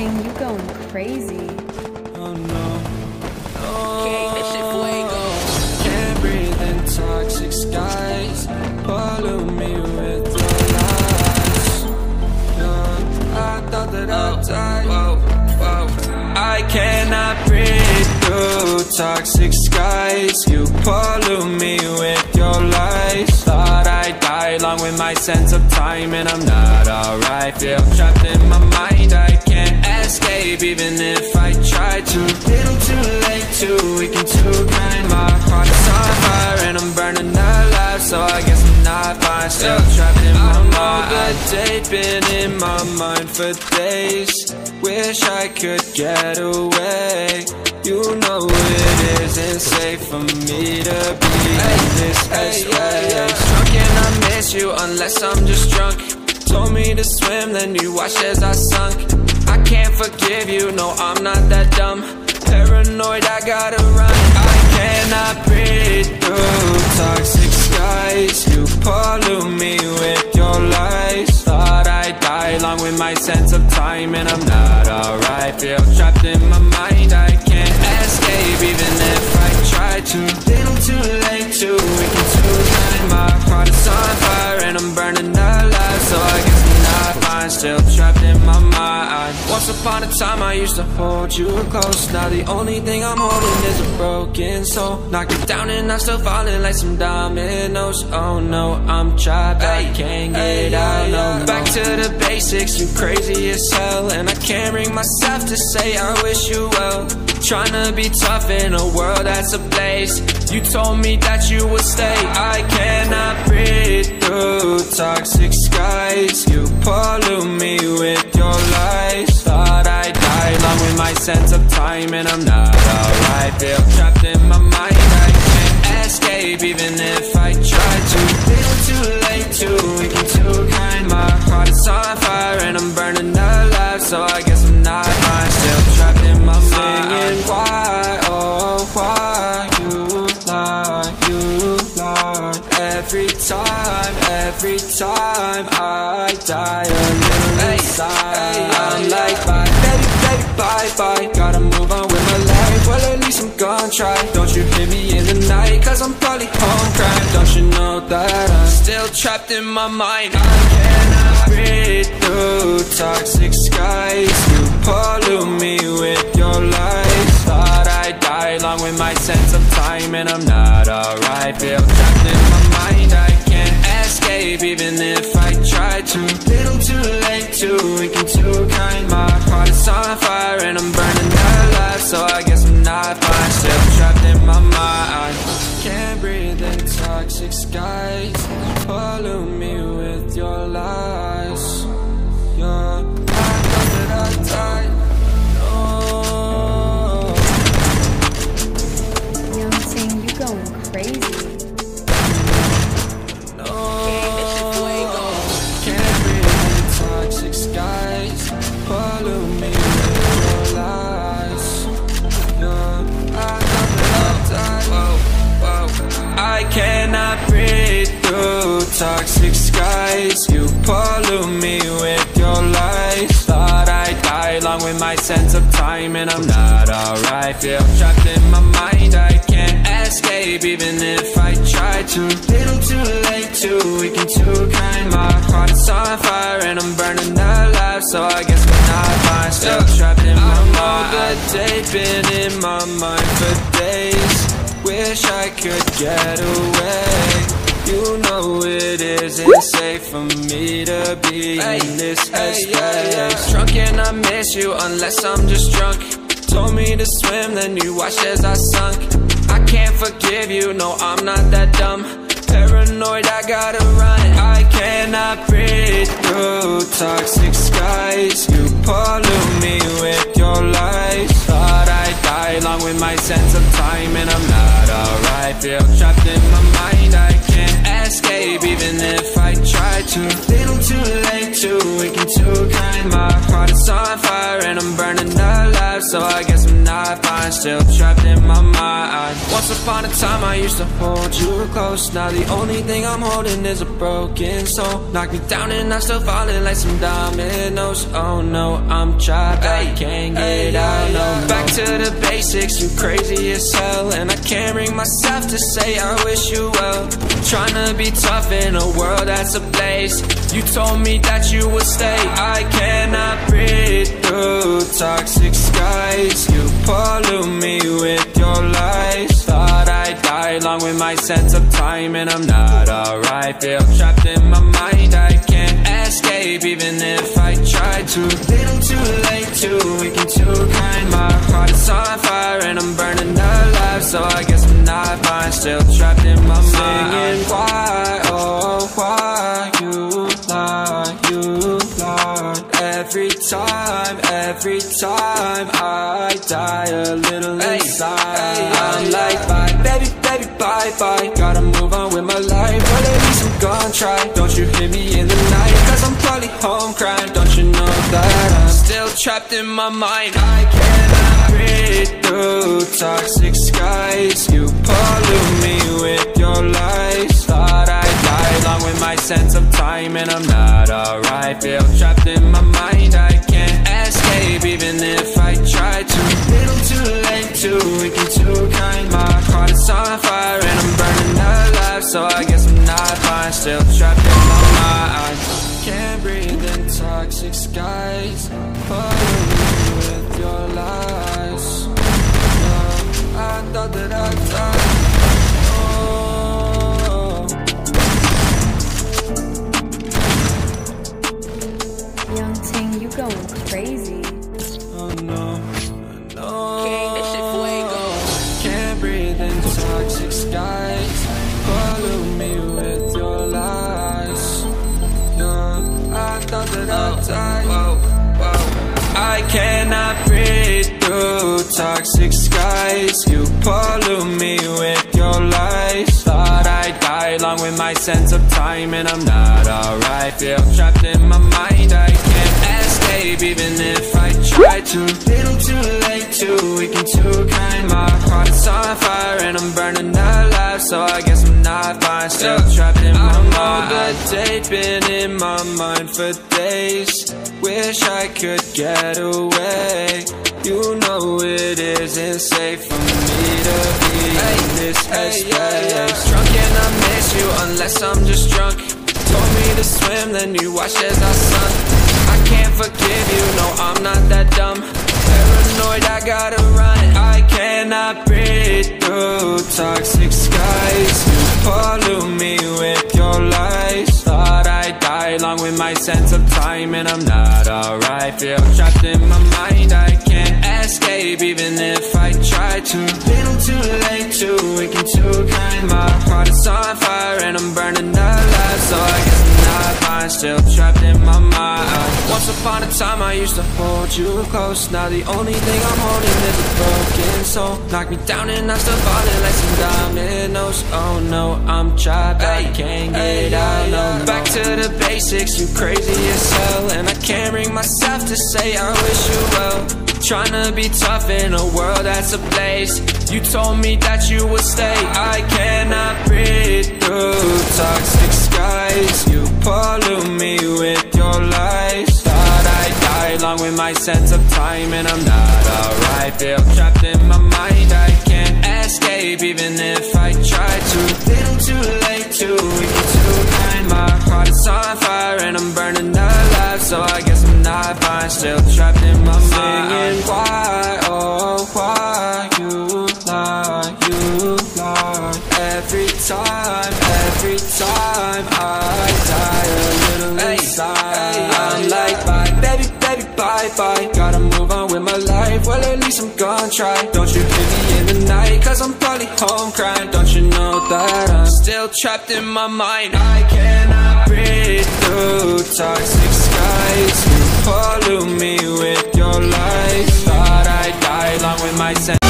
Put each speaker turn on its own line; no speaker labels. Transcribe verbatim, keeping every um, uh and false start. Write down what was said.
Youngting, you going crazy.
Oh no, no. Can't breathe in toxic skies. Pollute me with your lies. Yeah, I thought that I'd die. Whoa, whoa. I cannot breathe through toxic skies. You pollute me with your lies. Thought I'd die along with my sense of time, and I'm not alright. Feel trapped in my mind, I can't escape even if I try to. Little too late, too weak and too kind. My heart is on fire and I'm burning alive, so I guess I'm not fine. Still trapped in my mind. The day been in my mind for days. Wish I could get away. You know it isn't safe for me to be in this way. Drunk and I miss you unless I'm just drunk. Told me to swim, then you watched as I sunk. I can't forgive you, no, I'm not that dumb. Paranoid, I gotta run. I cannot breathe through toxic skies. You pollute me with your lies. Thought I'd die along with my sense of time, and I'm not alright. Feel trapped in my mind, I can't escape even if I try to. Little too late, too weak and too kind. My heart is on fire and I'm burning alive, so I guess I'm not fine. Still trapped in my mind. Once upon a time I used to hold you close. Now the only thing I'm holding is a broken soul. Knocked it down and I'm still falling like some dominoes. Oh no, I'm trapped, I can't get out, no, no. Back to the basics, you crazy as hell, and I can't bring myself to say I wish you well. Tryna be tough in a world that's ablaze. You told me that you would stay. I cannot breathe through toxic skies. You pollute me with your lies. Thought I'd die along with my sense of time, and I'm not alright. Feel trapped in my mind, I can't escape even if I try to. Little too late, too weak and too kind. My heart is on fire and I'm burning alive, so I guess I'm not fine. Still trapped in my mind. Singing why, oh why you lie, you lie. Every time, every time I die a little inside. I'm like bye, baby, baby, bye, bye. Gotta move on with my life, well at least I'm gonna try. Don't you hit me in the night, cause I'm probably home crying. Don't you know that I'm still trapped in my mind. I cannot breathe through toxic skies. You pollute me with your lies. Thought I'd die along with my sense of time, and I'm not alright. Feel trapped in my mind, I can't escape even if I try to. Little too late, too weak and too kind. My heart is on fire and I'm burning alive, so I guess I'm not fine. Still trapped in my mind. Can't breathe in toxic skies. Pollute me with your lies. Yeah, I thought that I'd die.
Youngting, you going crazy.
Pollute me with your lies. Yeah, I thought that I'd die. Whoa, whoa. I cannot breathe through toxic skies. You pollute me with your lies. Thought I'd die along with my sense of time, and I'm not alright. Feel trapped in my mind, I can't escape even if I try to. Little too late, too weak and too kind. My heart is on fire and I'm burning alive, so I guess I'm not fine. Still trapped in my mind. The day been in my mind for days. Wish I could get away. You know it isn't safe for me to be hey, in this hey, yeah, yeah. Drunk and I miss you unless I'm just drunk. Told me to swim, then you watched as I sunk. I can't forgive you, no, I'm not that dumb. Paranoid, I gotta run. I cannot breathe through toxic skies. You pollute me with your lies. Thought I'd die along with my sense of time, and I'm not alright. Feel trapped in my mind, I can't escape even if I try to. Little too late, too weak and too kind. My heart is on fire and I'm burning alive, so I guess I'm not fine. Still trapped in my mind. Once Once upon a time I used to hold you close. Now the only thing I'm holding is a broken soul. Knock me down and I'm still falling like some dominoes. Oh no, I'm trapped, I can't get out no more. Back to the basics, you crazy as hell. And I can't bring myself to say I wish you well. Trying to be tough in a world that's ablaze. You told me that you would stay. I cannot breathe through toxic skies. You pollute me with your lies. Thought I'd die along with my sense of time, and I'm not alright. Feel trapped in my mind, I can't escape even if I try to. Little too late, too weak and too kind. My heart is on fire and I'm burning alive. So I guess I'm not fine, still trapped in my mind. Singing why, oh why you lie, you lie. Every time, every time I die a little inside. I'm like bye, baby, baby, bye, bye. Gotta move on with my life, but at least I'm gonna try. Don't you hit me in the night, cause I'm probably home crying. Don't you know that I'm still trapped in my mind. I cannot breathe through toxic skies. You pollute me with your lies. Thought I'd die along with my sense of time, and I'm not alright. Feel trapped in my mind, I can't escape even if I try to. Little too late, too weak and too kind. My heart is on fire and I'm burning alive. So I guess I'm not fine, still trapped in my mind. Can't breathe in toxic skies. Pollute me with your lies. Oh, I thought that I'd die.
Young Ting, you going crazy.
Oh no, no. King, this shit fuego. Can't breathe in toxic skies. Pollute me with your lies. Yeah, I thought that I'd die. Whoa, whoa. I cannot breathe through toxic skies. You pollute me with your lies. Thought I'd die along with my sense of time, and I'm not alright. Feel trapped in my mind, I can't escape even if I try to. Little too late, too weak and too kind. My heart is on fire and I'm burning alive. So I guess I'm not fine, still trapped in my mind. I know the date been in my mind for days. Wish I could get away. You know it isn't safe for me to be hey, in this headspace. Hey, yeah, yeah. Drunk and I miss you unless I'm just drunk. Told me to swim, then you watched as I sunk. I can't forgive you, no, I'm not that dumb. Paranoid, I gotta run. I cannot breathe through toxic skies. You pollute me with your lies. Thought I'd die along with my sense of time, and I'm not alright. Feel trapped in my mind, I can't escape even if I try to. Little too late, too weak and too kind. My heart is on fire and I'm burning alive. So I guess I'm not fine, still trapped in my mind. Once upon a time I used to hold you close. Now the only thing I'm holding is a broken soul. Knock me down and I'm still falling like some dominoes. Oh no, I'm trapped, I can't get out no more. Back to the basics, you crazy as hell. And I can't bring myself to say I wish you well. Trying to be tough in a world that's ablaze. You told me that you would stay. I cannot breathe through toxic skies. You pollute me with your lies. Thought I'd die along with my sense of time, and I'm not alright. Feel trapped in my mind, I can't escape even if I try to. Little too late, too weak and too kind. My heart is on fire and I'm burning alive. So I guess I'm not fine, still trapped in my mind. Singing why, oh why you lie, you lie. Every time, every time I die a little inside. I'm like bye, baby, baby, bye, bye. Gotta move on with my life, well at least I'm gonna try. Don't you hit me in the night, cause I'm probably home crying. Don't you know that I'm still trapped in my mind. I cannot breathe through toxic skies. You pollute me with your lies. Thought I'd die along with my sense